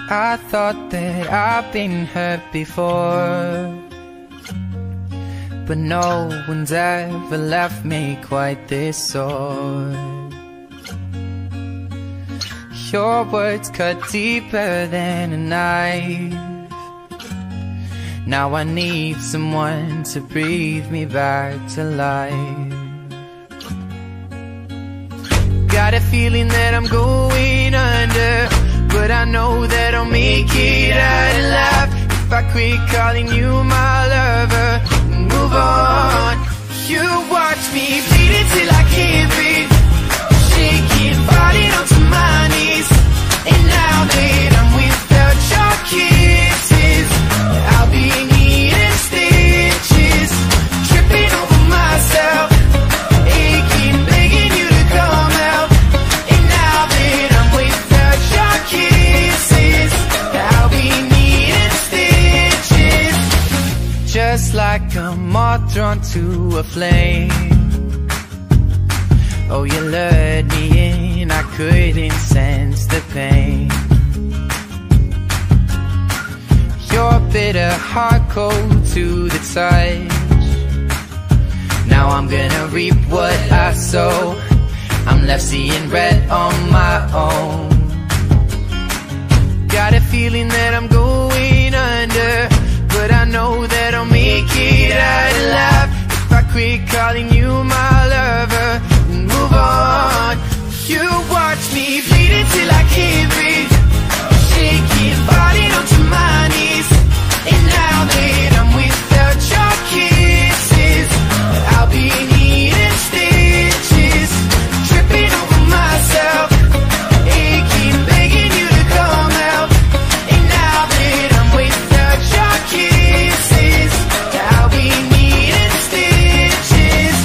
I thought that I've been hurt before, but no one's ever left me quite this sore. Your words cut deeper than a knife. Now I need someone to breathe me back to life. Got a feeling that I'm going under, but I know that I'll make it out alive if I quit calling you my lover and move on. You watch me bleeding till I can't breathe, shaking, falling onto my knees. And now that I'm without your kisses, I'll be needing stitches, tripping over myself, aching, begging you to come out. And now that I'm without your kisses, I'll be needing stitches. Just like a moth drawn to a flame, oh, you lured me in, I couldn't sense the pain. Your bitter heart cold to the touch. Now I'm gonna reap what I sow. I'm left seeing red on my own. Got a feeling that I'm going under, but I know that I'll make it out alive if I quit calling you my lover and move on. You watch me bleeding till I can't breathe, shaking, falling onto my knees. And now that I'm without your kisses, I'll be needing stitches, tripping over myself, aching, begging you to come out. And now that I'm without your kisses, I'll be needing stitches.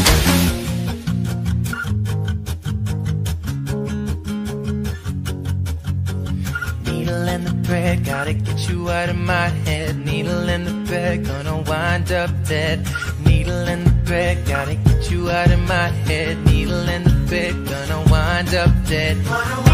Needle and the thread, gotta get you out of my head. Needle and the thread, gonna wind up dead. Needle and the thread, gotta get you out of my head. Needle and the thread, gonna wind up dead.